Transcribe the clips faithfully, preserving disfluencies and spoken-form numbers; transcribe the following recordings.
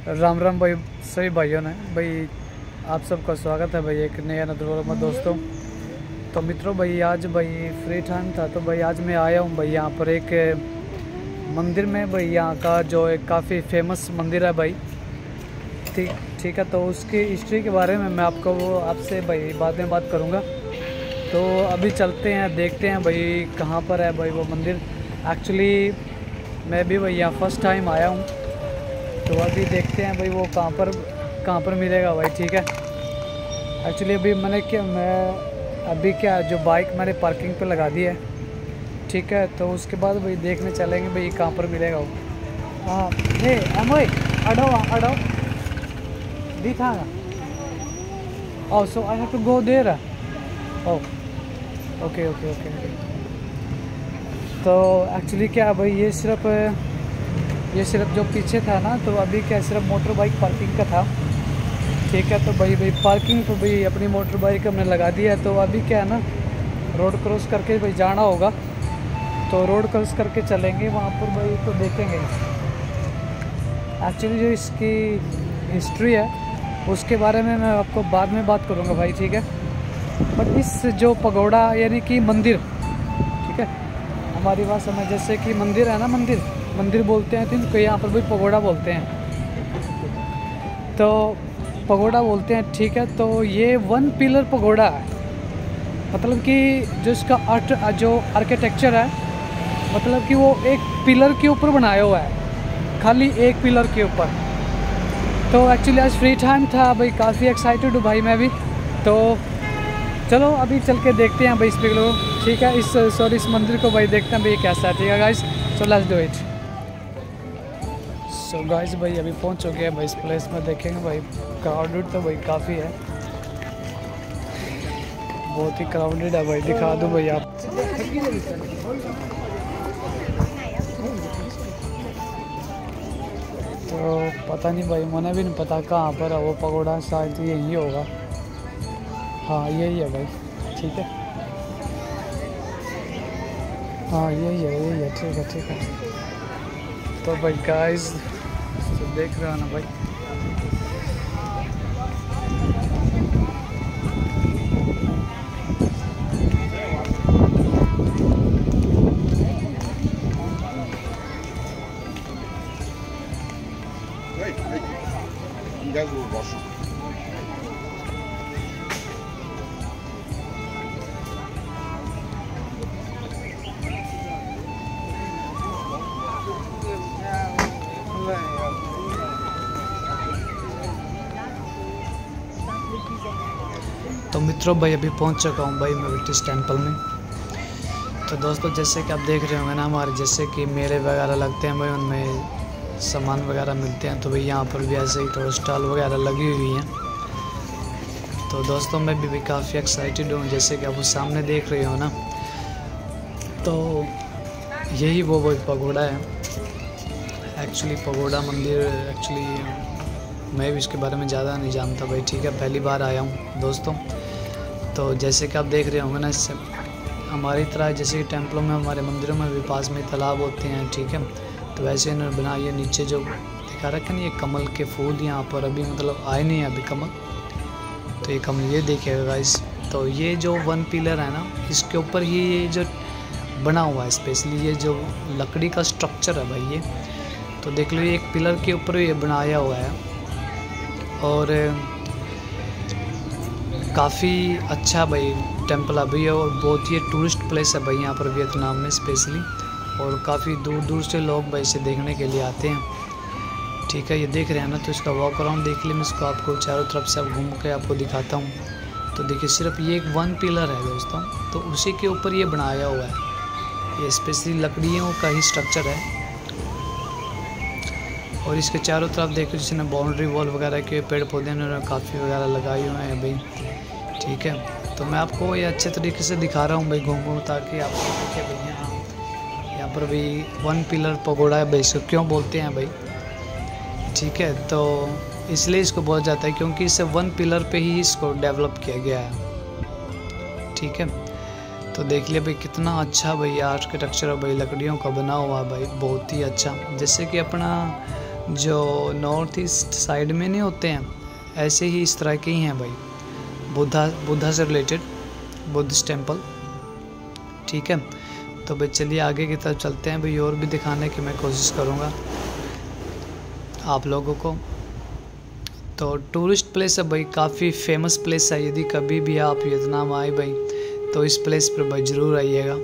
राम राम भाई सभी भाइयों ने भाई आप सबका स्वागत है भाई एक नया नदर में दोस्तों। तो मित्रों भाई आज भाई फ्री टाइम था तो भाई आज मैं आया हूँ भाई यहाँ पर एक मंदिर में भाई यहाँ का जो एक काफ़ी फेमस मंदिर है भाई। ठीक ठीक है, तो उसकी हिस्ट्री के बारे में मैं आपको वो आपसे भाई बाद में बात करूँगा। तो अभी चलते हैं देखते हैं भाई कहाँ पर है भाई वो मंदिर। एक्चुअली मैं भी भाई यहाँ फर्स्ट टाइम आया हूँ, तो अभी देखते हैं भाई वो कहाँ पर कहाँ पर मिलेगा भाई। ठीक है, एक्चुअली अभी मैंने क्या मैं अभी क्या जो बाइक मैंने पार्किंग पे लगा दी है। ठीक है, तो उसके बाद भाई देखने चलेंगे भाई कहाँ पर मिलेगा वो। हाँ हे अमोय अडो अडो दिखा oh so I have to go there. Oh okay okay okay. तो एक्चुअली क्या भाई ये सिर्फ ये सिर्फ जो पीछे था ना, तो अभी क्या सिर्फ मोटर बाइक पार्किंग का था। ठीक है, तो भाई भाई पार्किंग तो भाई अपनी मोटर बाइक हमने लगा दिया है। तो अभी क्या है ना, रोड क्रॉस करके भाई जाना होगा, तो रोड क्रॉस करके चलेंगे वहाँ पर भाई तो देखेंगे। एक्चुअली जो इसकी हिस्ट्री है उसके बारे में मैं आपको बाद में बात करूँगा भाई। ठीक है, बट इस जो पगोड़ा यानी कि मंदिर, ठीक है हमारी भाषा में जैसे कि मंदिर है ना, मंदिर मंदिर बोलते हैं, तो यहाँ पर भी पगोड़ा बोलते हैं, तो पगोड़ा बोलते हैं। ठीक है, तो ये वन पिलर पगोड़ा है, मतलब कि जो इसका आर्ट जो आर्किटेक्चर है, मतलब कि वो एक पिलर के ऊपर बनाया हुआ है, खाली एक पिलर के ऊपर। तो एक्चुअली आज फ्री टाइम था भाई, काफ़ी एक्साइटेड हूँ भाई मैं भी। तो चलो अभी चल के देखते हैं भाई इस पिलर को। ठीक है, इस सॉरी इस मंदिर को भाई देखते हैं भाई कैसा है। ठीक है guys, so let's do it. So guys भाई अभी पहुंच चुके हैं भाई इस प्लेस में। देखेंगे भाई क्राउडेड तो भाई काफ़ी है, बहुत ही क्राउडेड है भाई। दिखा दूँ भाई आप, तो पता नहीं भाई, मुझे भी नहीं पता कहाँ पर है वो पगोड़ा, शायद यही होगा। हाँ यही है भाई, ठीक है हाँ यही है यही है ठीक है ठीक है। तो भाई गाइस तो देख रहे हो ना भाई, तो मित्रों भाई अभी पहुंच चुका हूं भाई मैं ब्रिटिश टेंपल में। तो दोस्तों जैसे कि आप देख रहे होंगे ना, हमारे जैसे कि मेले वगैरह लगते हैं भाई, उनमें सामान वगैरह मिलते हैं। तो भाई यहाँ पर भी ऐसे ही थोड़ा स्टॉल वगैरह लगी हुई हैं। तो दोस्तों मैं भी, भी काफ़ी एक्साइटेड हूँ, जैसे कि आप वो सामने देख रहे हो ना, तो यही वो वो पगोड़ा है। एक्चुअली पगोड़ा मंदिर एक्चुअली मैं भी इसके बारे में ज़्यादा नहीं जानता भाई। ठीक है, पहली बार आया हूँ दोस्तों। तो जैसे कि आप देख रहे होंगे ना, इससे हमारी तरह जैसे कि टेम्पलों में, हमारे मंदिरों में भी पास में तालाब होते हैं। ठीक है, तो वैसे इन्होंने बनाया नीचे जो दिखा रखे ना, ये कमल के फूल यहाँ पर अभी मतलब आए नहीं है अभी कमल। तो ये कमल ये देखिएगा गाइस, तो ये जो वन पिलर है ना, इसके ऊपर ही ये जो बना हुआ है स्पेशली, ये जो लकड़ी का स्ट्रक्चर है भाई ये, तो देख लो ये एक पिलर के ऊपर ये बनाया हुआ है। और काफ़ी अच्छा भाई टेंपल अभी है, और बहुत ही टूरिस्ट प्लेस है भाई यहाँ पर वियतनाम में स्पेशली, और काफ़ी दूर दूर से लोग भाई इसे देखने के लिए आते हैं। ठीक है, ये देख रहे हैं ना, तो इसका वॉक अराउंड देख लिए मैं इसको आपको चारों तरफ से आप घूम के आपको दिखाता हूँ। तो देखिए सिर्फ ये एक वन पिलर है दोस्तों, तो उसी के ऊपर ये बनाया हुआ है, ये स्पेशली लकड़ियों का ही स्ट्रक्चर है। और इसके चारों तरफ देखो जिसने बाउंड्री वॉल वगैरह के पेड़ पौधे उन्होंने काफ़ी वगैरह लगाए हुए हैं भाई। ठीक है, तो मैं आपको ये अच्छे तरीके से दिखा रहा हूँ भाई घूम घूम, ताकि आप देखें भाई यहाँ यहाँ पर भी वन पिलर पगोड़ा है भाई। इसको क्यों बोलते हैं भाई, ठीक है, तो इसलिए इसको बोला जाता है क्योंकि इसे वन पिलर पे ही इसको डेवलप किया गया है। ठीक है, तो देख लिया भाई कितना अच्छा भाई आर्किटेक्चर है भाई, लकड़ियों का बना हुआ भाई, बहुत ही अच्छा। जैसे कि अपना जो नॉर्थ ईस्ट साइड में नहीं होते हैं, ऐसे ही इस तरह के ही हैं भाई, बुद्धा बुद्धा से रिलेटेड बुद्धिस्ट टेम्पल। ठीक है, तो भाई चलिए आगे की तरफ चलते हैं भाई, और भी दिखाने की मैं कोशिश करूँगा आप लोगों को। तो टूरिस्ट प्लेस है भाई, काफ़ी फेमस प्लेस है। यदि कभी भी आप वियतनाम आए भाई तो इस प्लेस पर भाई ज़रूर आइएगा।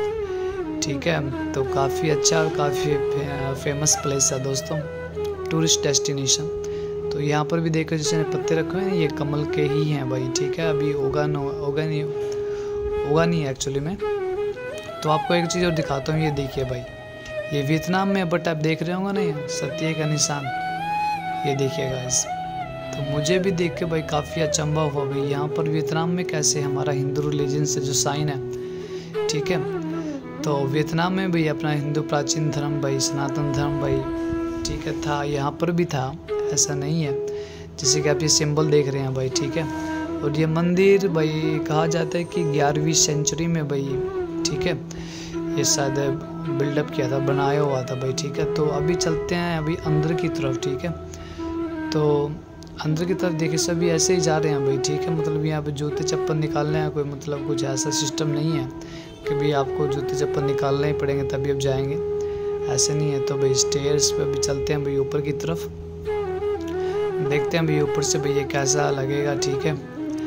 ठीक है, तो काफ़ी अच्छा और काफ़ी फेमस प्लेस है दोस्तों, टूरिस्ट डेस्टिनेशन। तो यहाँ पर भी देखो जैसे पत्ते रखे हुए हैं, ये कमल के ही हैं भाई। ठीक है, अभी उगा न उगा नहीं उगा नहीं है एक्चुअली में। तो आपको एक चीज़ और दिखाता हूँ, ये देखिए भाई, ये वियतनाम में, बट आप देख रहे होंगे ना ये सत्य का निशान, ये देखिए गाइस। तो मुझे भी देख के भाई काफ़ी अचंभा हुआ भाई, यहाँ पर वियतनाम में कैसे हमारा हिंदू रिलीजन से जो साइन है। ठीक है, तो वियतनाम में भी अपना हिंदू प्राचीन धर्म भाई, सनातन धर्म भाई, ठीक है, था, यहाँ पर भी था, ऐसा नहीं है। जैसे कि आप ये सिंबल देख रहे हैं भाई। ठीक है, और ये मंदिर भाई कहा जाता है कि ग्यारहवीं सेंचुरी में भाई, ठीक है, ये शायद बिल्डअप किया था, बनाया हुआ था भाई। ठीक है, तो अभी चलते हैं अभी अंदर की तरफ। ठीक है, तो अंदर की तरफ देखिए सभी ऐसे ही जा रहे हैं भाई। ठीक है, मतलब यहाँ पे जूते चप्पल निकालने हैं, कोई मतलब कुछ ऐसा सिस्टम नहीं है कि भाई आपको जूते चप्पल निकालने ही पड़ेंगे तभी आप जाएंगे, ऐसे नहीं है। तो भाई स्टेयर्स पे भी चलते हैं भाई ऊपर की तरफ, देखते हैं भाई ऊपर से भाई ये कैसा लगेगा। ठीक है,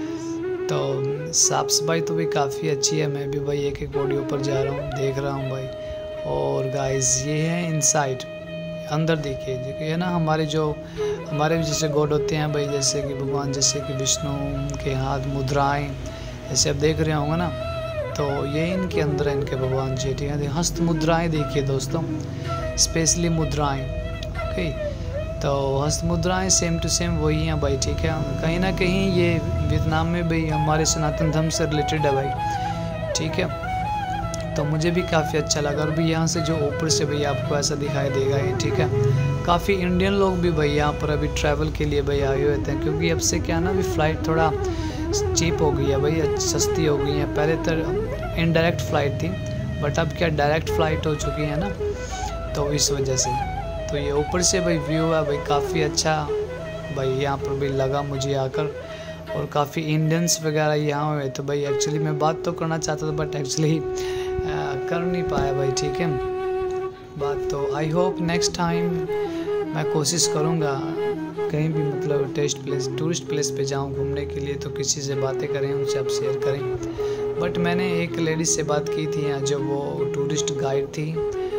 तो साफ़ सफाई तो भाई काफ़ी अच्छी है। मैं भी भाई एक एक बॉडी ऊपर जा रहा हूँ, देख रहा हूँ भाई। और गाइस ये है इनसाइड, अंदर देखिए, देखिए ना हमारे जो हमारे भी जैसे गॉड होते हैं भाई, जैसे कि भगवान, जैसे कि विष्णु के हाथ मुद्राएं ऐसे आप देख रहे होंगे ना, तो ये इनके अंदर है, इनके भगवान जी। ठीक है, हस्त मुद्राएं देखिए दोस्तों, स्पेशली मुद्राएं। ओके, तो हस्त मुद्राएं सेम टू सेम वही हैं भाई। ठीक है, कहीं ना कहीं ये वियतनाम में भाई हमारे सनातन धर्म से रिलेटेड है भाई। ठीक है, तो मुझे भी काफ़ी अच्छा लगा। और भी यहाँ से जो ऊपर से भाई आपको ऐसा दिखाई देगा ये। ठीक है, काफ़ी इंडियन लोग भी भाई यहाँ पर अभी ट्रैवल के लिए भाई आए हुए थे, क्योंकि अब से क्या ना भी फ़्लाइट थोड़ा चीप हो गई है भाई, सस्ती हो गई है। पहले तो इनडायरेक्ट फ़्लाइट थी, बट अब क्या डायरेक्ट फ़्लाइट हो चुकी है ना, तो इस वजह से। तो ये ऊपर से भाई व्यू है भाई काफ़ी अच्छा भाई, यहाँ पर भी लगा मुझे आकर। और काफ़ी इंडियंस वगैरह यहाँ हुए तो भाई, एक्चुअली मैं बात तो करना चाहता था बट एक्चुअली कर नहीं पाया भाई। ठीक है, बात तो आई होप नेक्स्ट टाइम मैं कोशिश करूँगा कहीं भी मतलब टेस्ट प्लेस टूरिस्ट प्लेस पे जाऊँ घूमने के लिए, तो किसी से बातें करें, उनसे आप शेयर करें। बट मैंने एक लेडीज़ से बात की थी यहाँ, जो वो टूरिस्ट गाइड थी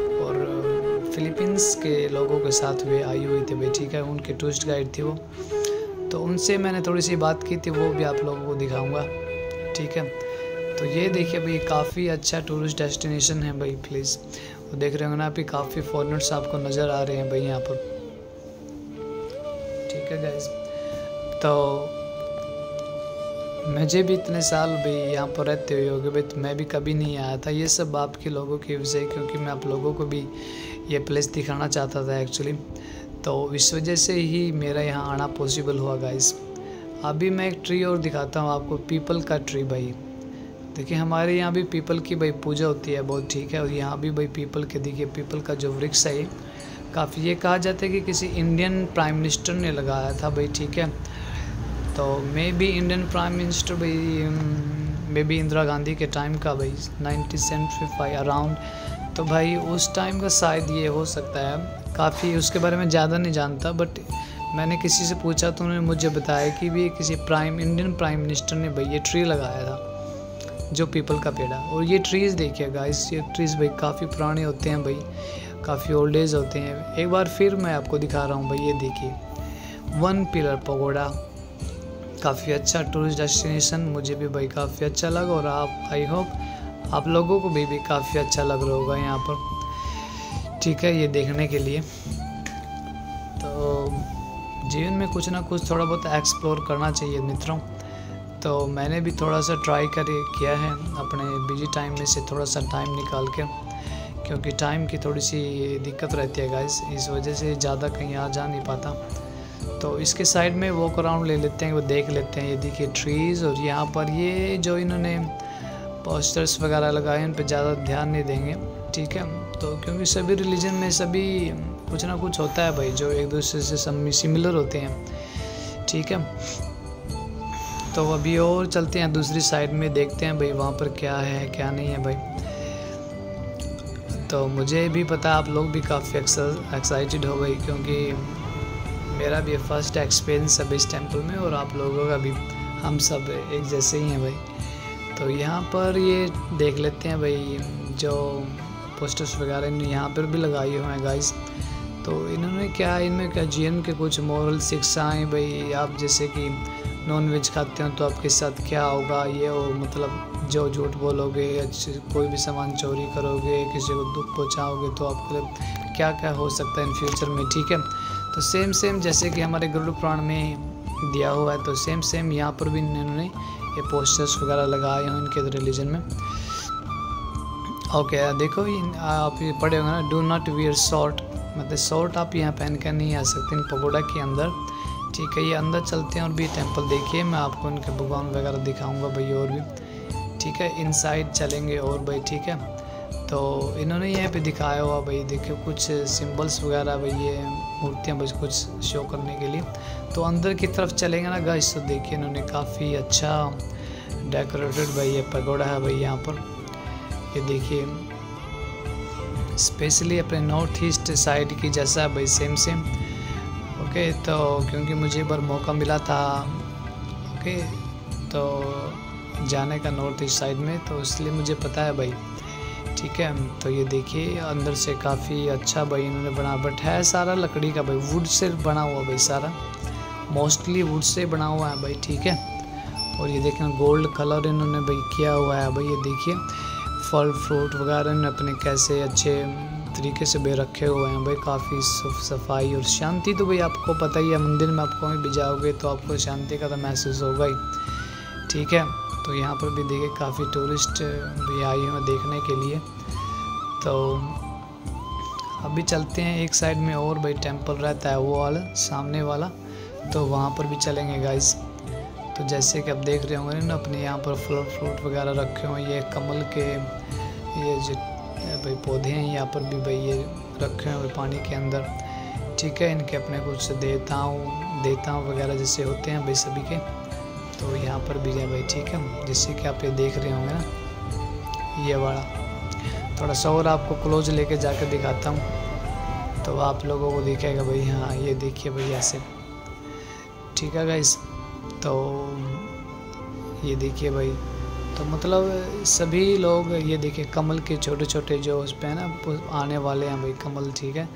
और फिलीपींस के लोगों के साथ वे आई हुई थी भाई। ठीक है, उनके टूरिस्ट गाइड थी वो, तो उनसे मैंने थोड़ी सी बात की थी, वो भी आप लोगों को दिखाऊंगा। ठीक है, तो ये देखिए भाई काफ़ी अच्छा टूरिस्ट डेस्टिनेशन है भाई। प्लीज़ वो देख रहे होंगे ना अभी, काफ़ी फॉरेनर्स आपको नज़र आ रहे हैं भाई यहाँ पर। ठीक है गाइस, तो मुझे भी इतने साल भाई यहाँ पर रहते हुए हो गए भाई, तो मैं भी कभी नहीं आया था। ये सब आपके लोगों की वजह, क्योंकि मैं आप लोगों को भी ये प्लेस दिखाना चाहता था एक्चुअली, तो इस वजह से ही मेरा यहाँ आना पॉसिबल हुआ गाइस। अभी मैं एक ट्री और दिखाता हूँ आपको, पीपल का ट्री भाई। देखिए हमारे यहाँ भी पीपल की भाई पूजा होती है बहुत। ठीक है, और यहाँ भी भाई पीपल के, देखिए पीपल का जो वृक्ष है काफ़ी, ये कहा जाता है कि किसी इंडियन प्राइम मिनिस्टर ने लगाया था भाई। ठीक है, तो maybe Indian prime minister भाई, मे बी इंदिरा गांधी के टाइम का भाई, नाइनटीन सेंचुरी फाइव अराउंड। तो भाई उस टाइम का शायद ये हो सकता है, काफ़ी उसके बारे में ज़्यादा नहीं जानता, बट मैंने किसी से पूछा तो उन्होंने मुझे बताया कि भी किसी प्राइम इंडियन प्राइम मिनिस्टर ने भाई ये ट्री लगाया था, जो पीपल का पेड़ है। और ये ट्रीज़ देखिए गाइस, ये ट्रीज़ भाई काफ़ी पुराने होते हैं भाई, काफ़ी ओल्ड एज होते हैं। एक बार फिर मैं आपको दिखा रहा हूँ भाई, ये देखिए वन पिलर पगोडा, काफ़ी अच्छा टूरिस्ट डेस्टिनेशन, मुझे भी भाई काफ़ी अच्छा लगा। और आप, आई होप आप लोगों को भी, भी काफ़ी अच्छा लग रहा होगा यहाँ पर। ठीक है, ये देखने के लिए। तो जीवन में कुछ ना कुछ थोड़ा बहुत एक्सप्लोर करना चाहिए मित्रों। तो मैंने भी थोड़ा सा ट्राई कर किया है अपने बिजी टाइम में से थोड़ा सा टाइम निकाल के, क्योंकि टाइम की थोड़ी सी दिक्कत रहती है गाइस, इस वजह से ज़्यादा कहीं आ जा नहीं पाता। तो इसके साइड में वॉक अराउंड ले लेते हैं, वो देख लेते हैं। ये देखिए ट्रीज़, और यहाँ पर ये जो इन्होंने पोस्टर्स वगैरह लगाए, उन पर ज़्यादा ध्यान नहीं देंगे। ठीक है, तो क्योंकि सभी रिलीजन में, सभी कुछ ना कुछ होता है भाई जो एक दूसरे से सिमिलर होते हैं। ठीक है, तो अभी और चलते हैं दूसरी साइड में, देखते हैं भाई वहाँ पर क्या है क्या नहीं है भाई। तो मुझे भी पता आप लोग भी काफ़ी एक्साइटेड हो गई, क्योंकि मेरा भी फर्स्ट एक्सपीरियंस है इस टेंपल में, और आप लोगों का भी, हम सब एक जैसे ही हैं भाई। तो यहाँ पर ये देख लेते हैं भाई जो पोस्टर्स वगैरह यहाँ पर भी लगाई हुए हैं गाइस। तो इन्होंने क्या, इनमें क्या जीवन के कुछ मॉरल शिक्षाएँ भाई, आप जैसे कि नॉन वेज खाते हो तो आपके साथ क्या होगा, ये वो मतलब जो झूठ बोलोगे, कोई भी सामान चोरी करोगे, किसी को दुख पहुंचाओगे तो आपके क्या क्या हो सकता है इन फ्यूचर में। ठीक है, तो सेम सेम जैसे कि हमारे गरुड़ पुराण में दिया हुआ है, तो सेम सेम यहाँ पर भी इन्होंने ये पोस्टर्स वगैरह लगाए हैं इनके रिलीजन में। ओके देखो आप ये पढ़े होंगे ना, डू नॉट वियर शॉर्ट, मतलब शॉर्ट आप यहाँ पहन कर नहीं आ सकते इन पगोड़ा के अंदर। ठीक है, ये अंदर चलते हैं और भी टेंपल देखिए, मैं आपको इनके भगवान वगैरह दिखाऊंगा भाई और भी। ठीक है, इनसाइड चलेंगे और भाई। ठीक है, तो इन्होंने यहाँ पे दिखाया हुआ भाई, देखिए कुछ सिंबल्स वगैरह भाई, ये मूर्तियाँ बस कुछ शो करने के लिए। तो अंदर की तरफ चलेंगे ना गाइस, तो देखिए इन्होंने काफ़ी अच्छा डेकोरेटेड भाई ये पगोड़ा है भाई यहाँ पर। ये देखिए स्पेशली अपने नॉर्थ ईस्ट साइड की जैसा है भाई, सेम सेम। ओके, तो क्योंकि मुझे बार मौका मिला था ओके तो जाने का नॉर्थ ईस्ट साइड में, तो इसलिए मुझे पता है भाई। ठीक है, तो ये देखिए अंदर से काफ़ी अच्छा भाई इन्होंने बना, बट है सारा लकड़ी का भाई, वुड से बना हुआ भाई, सारा मोस्टली वुड से बना हुआ है भाई। ठीक है, और ये देखना गोल्ड कलर इन्होंने भाई किया हुआ है भाई। ये देखिए फल फ्रूट वगैरह इन्होंने अपने कैसे अच्छे तरीके से भी रखे हुए हैं भाई, काफ़ी सफाई और शांति। तो भाई आपको पता ही है, मंदिर में आप कहीं भी जाओगे तो आपको शांति का तो महसूस होगा ही। ठीक है, तो यहाँ पर भी देखिए काफ़ी टूरिस्ट भी आए हैं देखने के लिए। तो अभी चलते हैं एक साइड में और भाई टेंपल रहता है वो वाला सामने वाला, तो वहाँ पर भी चलेंगे गाइस। तो जैसे कि आप देख रहे होंगे ना, अपने यहाँ पर फल फ्रूट वगैरह रखे हुए, ये कमल के ये जो भाई पौधे हैं यहाँ पर भी भाई ये रखे हुए पानी के अंदर। ठीक है, इनके अपने कुछ देवताओं देवताओं वगैरह जैसे होते हैं भाई सभी के, तो यहाँ पर भी है भाई। ठीक है, जैसे कि आप ये देख रहे होंगे ना, ये वाला थोड़ा सा और आपको क्लोज लेके जाकर दिखाता हूँ तो आप लोगों को दिखेगा भाई। हाँ ये देखिए भाई ऐसे। ठीक है गाइस, तो ये देखिए भाई, तो मतलब सभी लोग ये देखिए कमल के छोटे छोटे जो उस पर है ना आने वाले हैं भाई कमल। ठीक है,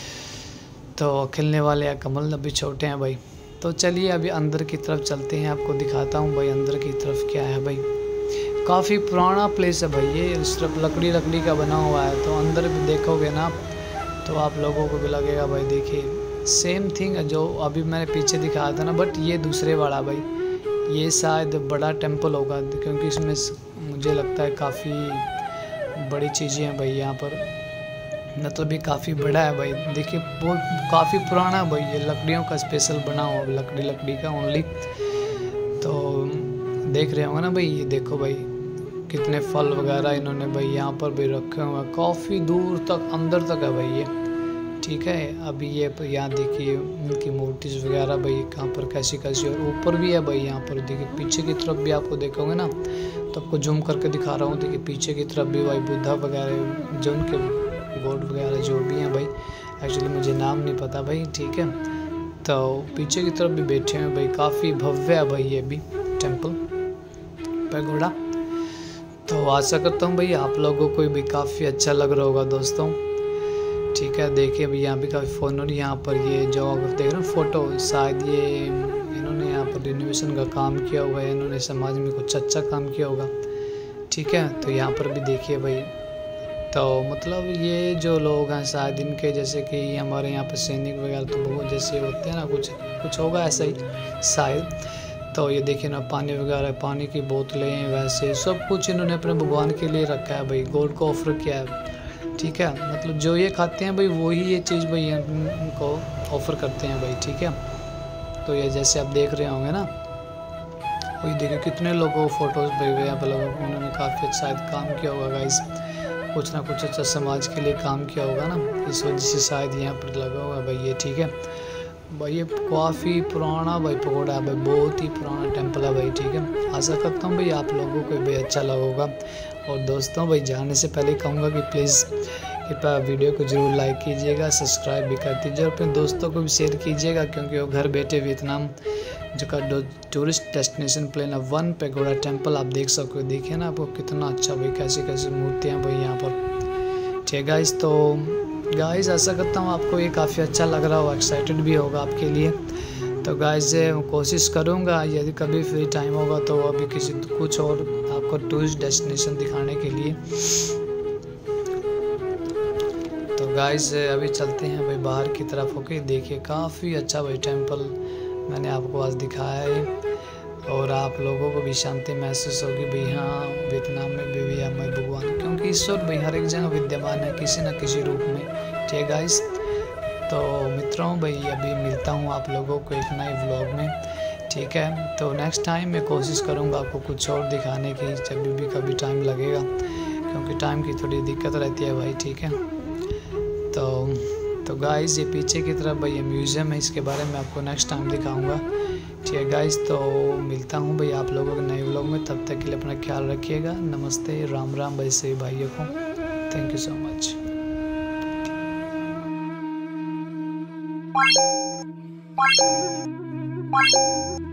तो खिलने वाले हैं कमल, अभी छोटे हैं भाई। तो चलिए अभी अंदर की तरफ चलते हैं, आपको दिखाता हूँ भाई अंदर की तरफ क्या है भाई। काफ़ी पुराना प्लेस है भाई, ये सिर्फ लकड़ी लकड़ी का बना हुआ है। तो अंदर भी देखोगे ना तो आप लोगों को भी लगेगा भाई, देखिए सेम थिंग जो अभी मैंने पीछे दिखाया था ना, बट ये दूसरे वाला भाई, ये शायद बड़ा टेंपल होगा, क्योंकि इसमें मुझे लगता है काफ़ी बड़ी चीज़ें हैं भाई यहाँ पर, मतलब ये काफ़ी बड़ा है भाई। देखिए बहुत काफ़ी पुराना है भाई, ये लकड़ियों का स्पेशल बना हुआ, लकड़ी लकड़ी का ओनली। तो देख रहे होंगे ना भाई, ये देखो भाई कितने फल वगैरह इन्होंने भाई यहाँ पर भी रखे हुए हैं, काफ़ी दूर तक अंदर तक है भाई ये। ठीक है, अभी ये यहाँ देखिए उनकी मूर्तिज वगैरह भाई कहाँ पर कैसी कैसी, और ऊपर भी है भाई यहाँ पर देखिए। पीछे की तरफ भी आपको देखोगे ना तो आपको जूम करके दिखा रहा हूँ, देखिए पीछे की तरफ भी भाई बुद्धा वगैरह जो उनके गॉड वगैरह जो भी हैं भाई, एक्चुअली मुझे नाम नहीं पता भाई। ठीक है, तो पीछे की तरफ भी बैठे हैं भाई, काफ़ी भव्य है भाई ये भी टेंपल पैगोडा। तो आशा करता हूँ भाई आप लोगों को भी काफ़ी अच्छा लग रहा होगा दोस्तों। ठीक है, देखिए भाई यहाँ भी काफ़ी फ़ोन, और यहाँ पर ये जो आप देख रहे हो फोटो, शायद ये इन्होंने यहाँ पर रिनोवेशन का काम किया हुआ है, इन्होंने समाज में कुछ अच्छा काम किया होगा। ठीक है, तो यहाँ पर भी देखिए भाई, तो मतलब ये जो लोग हैं शायद इनके जैसे कि हमारे यहाँ पर सैनिक वगैरह तो बहुत जैसे होते हैं ना, कुछ कुछ होगा ऐसा ही शायद। तो ये देखिए ना पानी वगैरह, पानी की बोतलें वैसे सब कुछ इन्होंने अपने भगवान के लिए रखा है भाई, गॉड को ऑफर किया है। ठीक है, मतलब जो ये खाते हैं भाई वही ये चीज़ भाई उनको ऑफ़र करते हैं भाई। ठीक है, तो ये जैसे आप देख रहे होंगे ना, वही देखिए कितने लोगों को फोटोज़ भाई यहाँ पर उन्होंने काफ़ी शायद काम किया होगा गाइस। कुछ ना कुछ अच्छा समाज के लिए काम किया होगा ना, इस वजह से शायद यहाँ पर लगा हुआ भाई ये। ठीक है भाई, ये काफ़ी पुराना भाई पगोड़ा है भाई, बहुत ही पुराना टेम्पल है भाई। ठीक है, आशा करता हूँ भाई आप लोगों को भाई अच्छा लगा होगा। और दोस्तों भाई जाने से पहले कहूँगा कि प्लीज़ कृपया वीडियो को ज़रूर लाइक कीजिएगा, सब्सक्राइब भी कर दीजिए और अपने दोस्तों को भी शेयर कीजिएगा, क्योंकि वो घर बैठे वियतनाम जो का टूरिस्ट डेस्टिनेशन प्लेन है वन पेगोडा टेम्पल आप देख सको। देखिए ना आपको कितना अच्छा भाई, कैसी कैसी मूर्तियाँ भाई यहाँ पर। ठीक है गाइस, तो गाइस आशा करता हूँ आपको ये काफ़ी अच्छा लग रहा हो, एक्साइटेड भी होगा आपके लिए। तो गाइस कोशिश करूँगा यदि कभी फ्री टाइम होगा तो अभी किसी कुछ और आपको टूरिस्ट डेस्टिनेशन दिखाने के लिए। तो गाइस अभी चलते हैं भाई बाहर की तरफ। होके देखिए काफ़ी अच्छा भाई टेम्पल मैंने आपको आज दिखाया है, और आप लोगों को भी शांति महसूस होगी भाई। हाँ, वियतनाम में भी भी हमें भगवान, क्योंकि ईश्वर भाई हर एक जगह विद्यमान है किसी न किसी रूप में। ठीक है गाइस, तो मित्रों भाई अभी मिलता हूँ आप लोगों को एक नए व्लॉग में। ठीक है, तो नेक्स्ट टाइम मैं कोशिश करूँगा आपको कुछ और दिखाने की, जब भी कभी टाइम लगेगा, क्योंकि टाइम की थोड़ी दिक्कत रहती है भाई। ठीक है, तो तो गाइस ये पीछे की तरफ भाई ये म्यूज़ियम है, इसके बारे में आपको नेक्स्ट टाइम दिखाऊंगा। ठीक है गाइस, तो मिलता हूँ भाई आप लोगों के नए व्लॉग में, तब तक के लिए अपना ख्याल रखिएगा। नमस्ते, राम राम भाई सभी भाइयों को, थैंक यू सो मच।